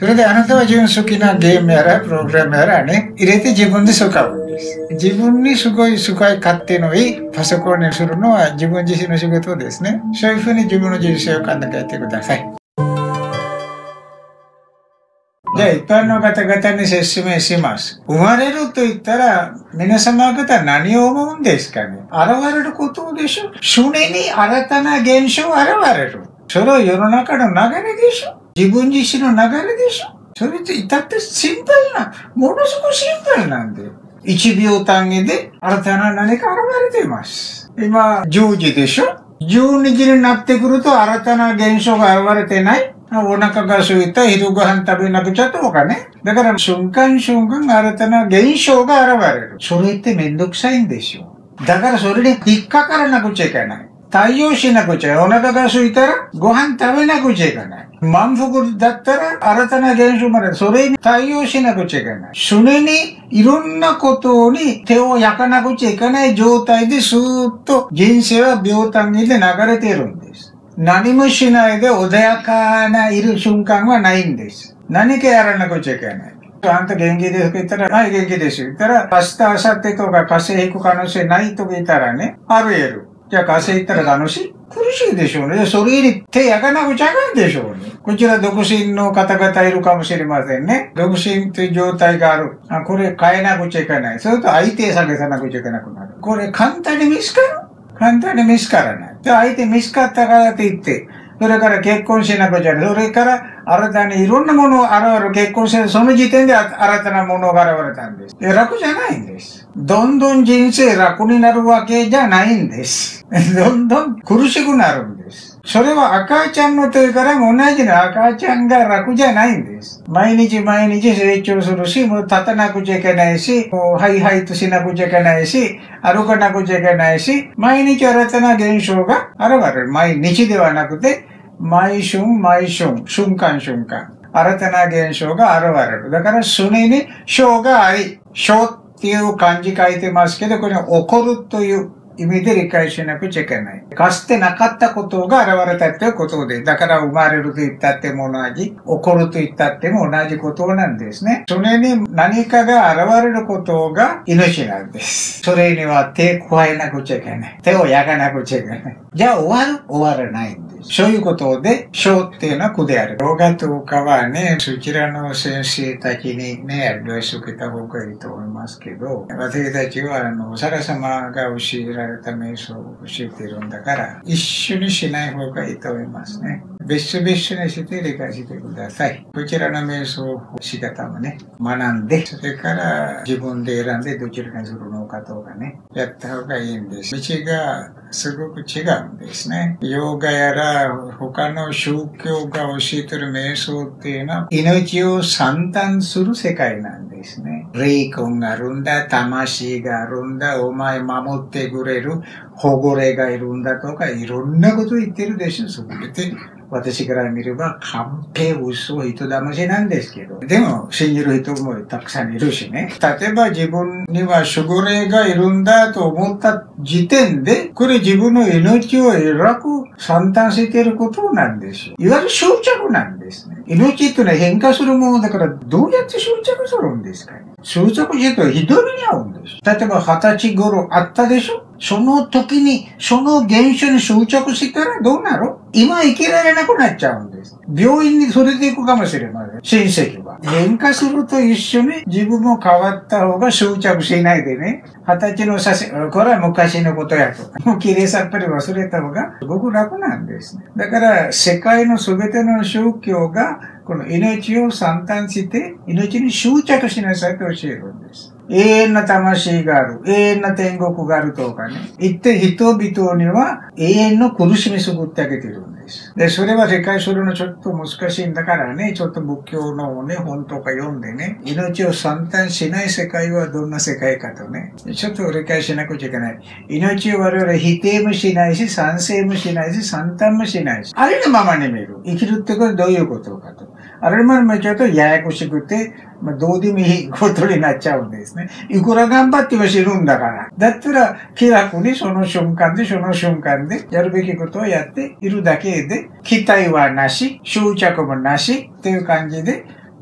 それであなたは自分好きなゲームやらプログラムやらね、入れて自分で使うんです。自分にすごい使い勝手のいいパソコンにするのは自分自身の仕事ですね。そういうふうに自分の人生を考えてください。じゃあ一般の方々に説明します。生まれると言ったら、皆様方は何を思うんですかね。現れることでしょ。常に新たな現象が現れる。それは世の中の流れでしょ。自分自身の流れでしょ。それって至ってシンプルな、ものすごくシンプルなんで。1秒単位で新たな何か現れています。今、10時でしょ。12時になってくると新たな現象が現れてない。お腹が空いた、昼ご飯食べなくちゃとかね。だから瞬間瞬間新たな現象が現れる。それってめんどくさいんですよ。だからそれに引っかからなくちゃいけない。対応しなくちゃ。お腹が空いたらご飯食べなくちゃいけない。満腹だったら新たな現象までそれに対応しなくちゃいけない。常にいろんなことに手を焼かなくちゃいけない状態でスーッと人生は秒単位で流れているんです。何もしないで穏やかないる瞬間はないんです。何かやらなくちゃいけない。あんた元気ですか言ったら、はい元気です言ったら、明日、明後日とか火星行く可能性ないと言ったらね、ある得る。じゃあ火星行ったら楽しい苦しいでしょうね。それに手焼かなくちゃいかんでしょうね。こちら独身の方々いるかもしれませんね。独身という状態がある。これ変えなくちゃいけない。それと相手下げさなくちゃいけなくなる。これ簡単に見つかる？簡単に見つからない。で、相手見つかったからといって、それから結婚しなくちゃいけない。それから新たにいろんなものが現れる。結婚して、その時点で新たなものが現れたんです。楽じゃないんです。どんどん人生楽になるわけじゃないんです。どんどん苦しくなるんです。それは赤ちゃんの時からも同じな赤ちゃんが楽じゃないんです。毎日毎日成長するし、もう立たなくちゃいけないし、もうハイハイとしなくちゃいけないし、歩かなくちゃいけないし、毎日新たな現象が現れる。毎日ではなくて、毎瞬毎瞬、瞬間瞬間、新たな現象が現れる。だから常に章があり、章っていう漢字書いてますけど、これは起こるという意味で理解しなくちゃいけない。かつてなかったことが現れたということで、だから生まれると言ったっても同じ、起こると言ったっても同じことなんですね。それに何かが現れることが命なんです。それには手を加えなくちゃいけない。手を焼かなくちゃいけない。じゃあ終わらないんです。そういうことで、章っていうのは苦である。動画とかはね、そちらの先生たちにね、アドバイスを受けた方がいいと思いますけど、私たちはお釈迦様が教えられた瞑想を教えているんだから、一緒にしない方がいいと思いますね。別々にして理解してください。こちらの瞑想仕方もね、学んで、それから自分で選んでどちらにするのかとかね、やった方がいいんです。道がすごく違うんですね。ヨガやら他の宗教が教えている瞑想っていうのは命を散々する世界なんですね。霊魂があるんだ、魂があるんだ、お前守ってくれる保護霊がいるんだとかいろんなこと言ってるでしょ。そこで私から見れば完璧嘘人騙しなんですけど。でも信じる人もたくさんいるしね。例えば自分には守護霊がいるんだと思った時点で、これ自分の命を偉く算段していることなんですよ。いわゆる執着なんですね。命ってのは変化するものだからどうやって執着するんですかね。執着してるとひどい目に遭うんです。例えば20歳頃あったでしょ。その時に、その現象に執着したらどうなる？今生きられなくなっちゃうんです。病院にそれで行くかもしれません。親戚は。変化すると一緒に自分も変わった方が執着しないでね。20歳の写真、これは昔のことやと。もう綺麗さっぱり忘れた方がすごく楽なんですね。だから世界の全ての宗教がこの命を散々して命に執着しなさいと教えるんです。永遠な魂がある。永遠な天国があるとかね。言って人々には永遠の苦しみ救ってあげてるんです。で、それは理解するのちょっと難しいんだからね、ちょっと仏教のね、本とか読んでね、命を散々しない世界はどんな世界かとね、ちょっと理解しなくちゃいけない。命を我々否定もしないし、賛成もしないし、散々もしないし、ありのままに見る。生きるってことはどういうことかと。あれまで見ちゃうとややこしくて、どうでもいいことになっちゃうんですね。いくら頑張っても死ぬんだから。だったら気楽にその瞬間でやるべきことをやっているだけで、期待はなし、執着もなしっていう感じで、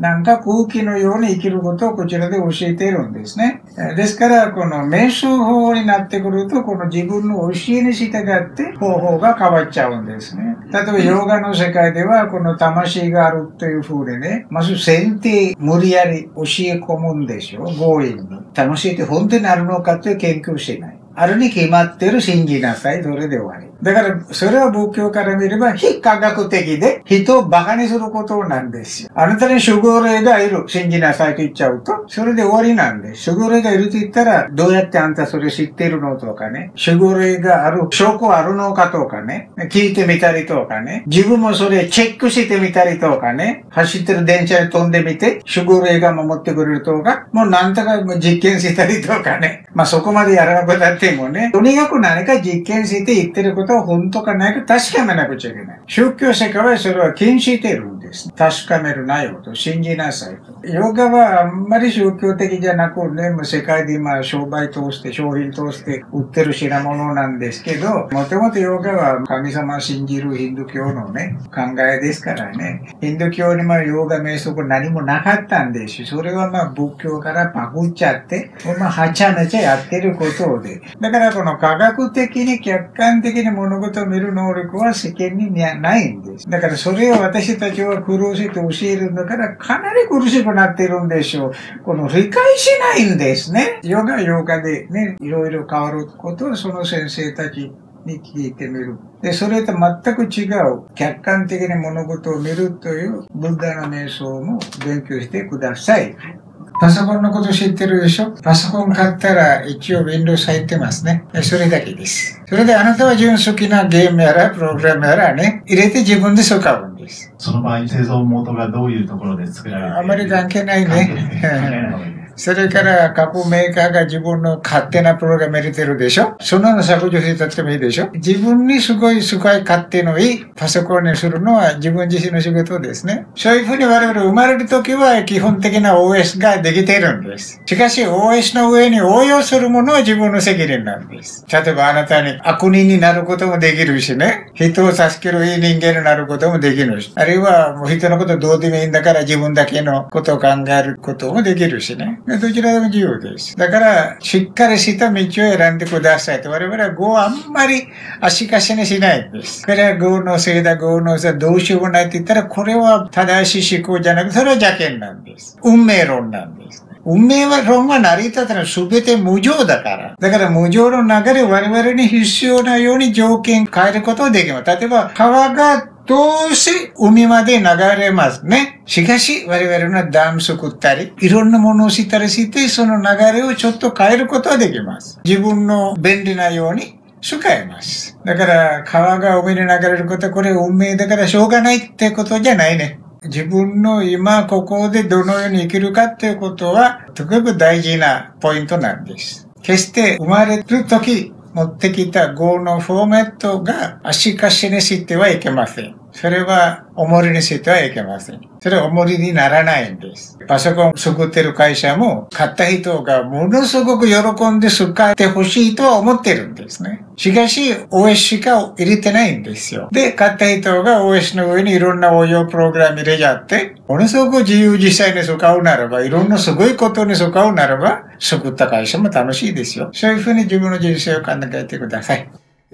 なんか空気のように生きることをこちらで教えているんですね。ですから、この瞑想法になってくると、この自分の教えに従って方法が変わっちゃうんですね。例えば、ヨガの世界では、この魂があるという風でね、まず先手無理やり教え込むんですよ、強引に。魂って本当にあるのかという研究しない。あるに決まってる信じなさい、それで終わり。だから、それは仏教から見れば非科学的で人を馬鹿にすることなんですよ。あなたに守護霊がいる、信じなさいと言っちゃうと、それで終わりなんです。守護霊がいると言ったら、どうやってあんたそれ知ってるのとかね、守護霊がある、証拠あるのかとかね、聞いてみたりとかね、自分もそれチェックしてみたりとかね、走ってる電車に飛んでみて、守護霊が守ってくれるとか、もうなんとか実験したりとかね、まあそこまでやらなくなってもね、とにかく何か実験して言ってることは本当かないか確かめなくちゃいけない。宗教世界はそれは禁止しているんです。確かめるなよと、信じなさいと。ヨガはあんまり宗教的じゃなくね、もう世界で今商売通して、商品通して売ってる品物なんですけど、もともとヨガは神様を信じるヒンドゥー教のね、考えですからね。ヒンドゥー教にヨガ瞑想何もなかったんですし、それは仏教からパクっちゃって、はちゃめちゃやってることで。だからこの科学的に客観的に物事を見る能力は世間にないんです。だからそれを私たちは苦労して教えるんだからかなり苦しくなってるんでしょう。この理解しないんですね。ヨガでね、いろいろ変わることをその先生たちに聞いてみる。で、それと全く違う客観的に物事を見るというブッダの瞑想も勉強してください。パソコンのこと知ってるでしょ？パソコン買ったら一応 Windows 入ってますね。それだけです。それであなたは自分好きなゲームやらプログラムやらね、入れて自分で使うんです。 その場合、製造元がどういうところで作られている？ あまり関係ないね。それから各メーカーが自分の勝手なプログラム入れてるでしょ？そんなの削除してたってもいいでしょ？自分にすごい勝手のいいパソコンにするのは自分自身の仕事ですね。そういうふうに我々生まれるときは基本的な OS ができているんです。しかし OS の上に応用するものは自分の責任なんです。例えばあなたに悪人になることもできるしね。人を助けるいい人間になることもできるし。あるいはもう人のことどうでもいいんだから自分だけのことを考えることもできるしね。どちらでも自由です。だから、しっかりした道を選んでくださいと。我々は業をあんまり足かせにしないんです。これは業のせいだ、業のせいだ、どうしようもないって言ったら、これは正しい思考じゃなくて、それは邪見なんです。運命論なんです。運命論は成り立ったら全て無常だから。だから無常の流れを我々に必要なように条件変えることができます。例えば、川がどうせ海まで流れますね。しかし、我々のダム作ったり、いろんなものをしたりして、その流れをちょっと変えることができます。自分の便利なように使えます。だから、川が海に流れることはこれ運命だからしょうがないってことじゃないね。自分の今ここでどのように生きるかっていうことは、とても大事なポイントなんです。決して生まれるとき、持ってきた業のフォーマットが足かせにしてはいけません。それは重りにしてはいけません。それは重りにならないんです。パソコン作ってる会社も買った人がものすごく喜んで使ってほしいとは思ってるんですね。しかし OS しか入れてないんですよ。で、買った人が OS の上にいろんな応用プログラム入れちゃって、ものすごく自由自在に使うならば、いろんなすごいことに使うならば、作った会社も楽しいですよ。そういうふうに自分の人生を考えてください。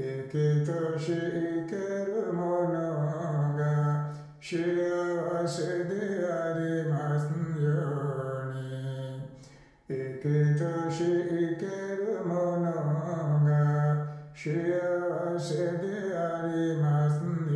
幸せでありますように。生きとし生けるものが幸せであります